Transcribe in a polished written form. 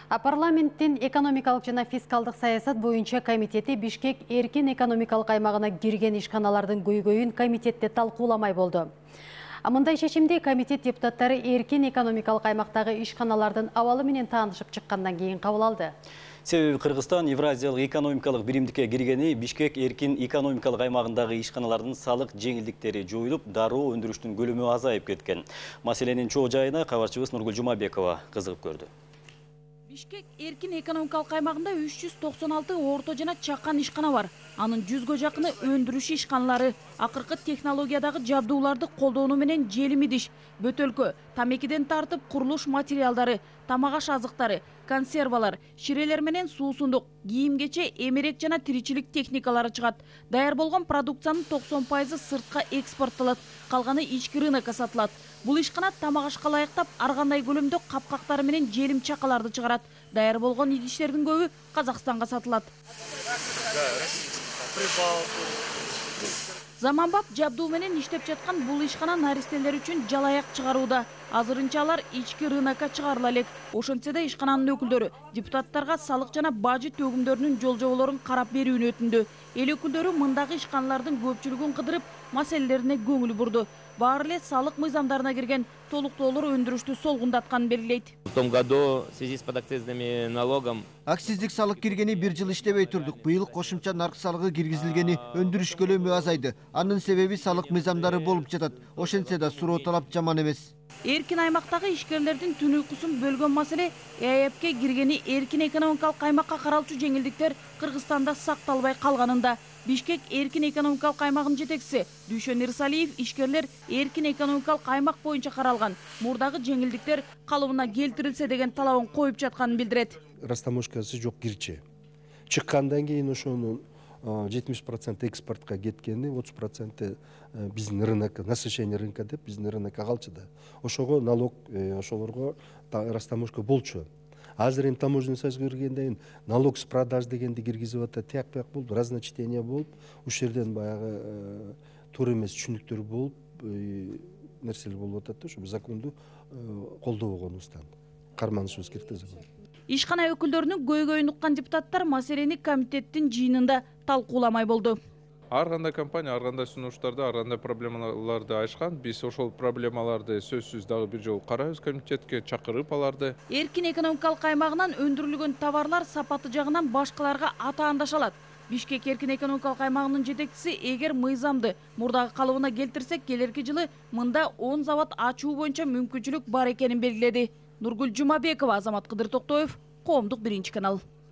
Парламенттин экономикалык жана фискалдык саясат боюнча комитети Бишкек эркин экономикалык аймагына кирген ишканалардын көйгөйүн комитетте талкууламай болду. Мындай чечимди комитет депутаттары эркин экономикалык аймактагы ишканалардын абалы менен таанышып чыккандан кийин кабыл алды. Себеби Кыргызстан Евразиялык экономикалык биримдикке киргени Бишкек эркин экономикалык аймагындагы ишканалардын салык жеңилдиктери жоюлуп, дароо өндүрүштүн көлөмү азайып кеткен. Маселенин чоо жайына кабарчыбыз Нургул Жумабекова кызыгып көрдү. Бишкек эркин экономикалык аймагында 396 орто жана чакан ишкана бар. Анын 100гө жакыны өндүрүш ишканалары, акыркы технологиядагы жабдууларды колдонуу менен желим идиш, бөтөлкө, тамекиден тартып курулуш материалдары, тамак аш азыктары, консервалар, ширелер менен суусундук, кийим-кече, эмерек жана тиричилик техникалары чыгат. Даяр болгон продукциянын 90% сыртка экспорттолот, калганы ички рынокко сатылат. Бул ишкана тамак ашка ылайыктап, ар кандай көлөмдө капкактары менен желим чакаларды чыгарат. Даяр болгон идиштердин көбү Казакстанга сатылат. Заманбап жабдуу менен иштеп жаткан бул ишкана наристелер үчүн жалаяк чыгарууда. Азырынча алар ички рынокко чыгарыла элек. Ошентсе да ишкананын өкүлдөрү депутаттарга салык жана бажы төгүмдөрүнүн жолжоболорун карап берүүнү өтүндү. Эл өкүлдөрү мындагы ишканалардын көпчүлүгүн кыдырып, маселелерине көңүл бурду. Баары эле салык мыйзамдарына кирген толуктоолор өндүрүштү солгундатканын белгилейт. В том году в связи с подакцизным налогом акциздик салык киргени 1 жыл иштебей турдук. Быйыл кошумча нарк салыгы киргизилгени өндүрүш көлөмү азайды. Анын себеби салык мыйзамдары болуп жатат. Ошентсе да суроо талап жаман эмес. Эркин аймактагы ишкерлердин түн уйкусун бөлгөн маселе ЭАЭПке киргени эркин экономикалык аймакка каралчу жеңилдиктер Кыргызстанда сакталбай калганында. Бишкек эркин экономикалык аймагынын жетекчиси Дүйшөн Ирсалиев ишкерлер эркин экономикалык аймак боюнча каралган мурдагы жеңилдиктер калыбына келтирилсе деген талабын коюп жатканын билдирет. Растаможкасы жок кирчи. Чыккандан кийин ошонун 70% экспортка кеткени, 30% биздин рынок, насыщение рынка деп биздин рынокко калчу да. Ошого налог, ошолорго растаможка болчу. Азыр эми таможенный союзга киргенден кийин налог с продаж дегенди киргизип атат, тияк бияк болуп, разночтение болуп, ушул жерден баягы туура эмес түшүнүктөр болуп, нерселер болуп атат да, ошо законду колдобогонубуздан карманышыбыз керек да закон. Ишкана өкүлдөрүнүн көйгөйүн уккан депутаттар маселени комитеттин жыйынында талкууламай болду. Ар кандай компания, ар кандай сунуштарды, ар кандай проблемаларды ачкан. Биз ошол проблемаларды сөзсүз дагы бир жолу карайбыз, комитетке чакырып аларды. Эркин экономикалык аймагынан өндүрүлгөн товарлар сапаты жагынан башкаларга атаандаша алат. Бишкек эркин экономикалык аймагынын жетекчиси эгер мыйзамды мурдагы калыбына келтирсек, келерки жылы мында 10 завод ачуу боюнча мүмкүнчүлүк бар экенин белгиледи. Нургул Жумабекова, Азамат Кыдыр Токтоев, Коомдук 1 канал.